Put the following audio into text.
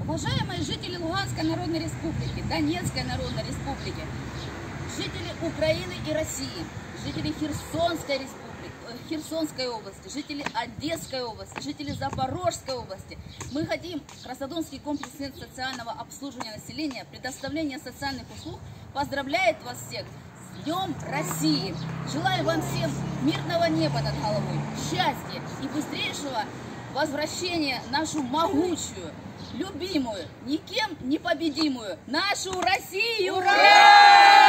Уважаемые жители Луганской Народной Республики, Донецкой Народной Республики, жители Украины и России, жители Херсонской области, жители Одесской области, жители Запорожской области, мы хотим Краснодонский комплекс социального обслуживания населения, предоставления социальных услуг поздравляет вас всех с Днем России. Желаю вам всем мирного неба над головой, счастья и быстрейшего возвращения в нашу могучую, любимую, никем не победимую нашу Россию! Ура!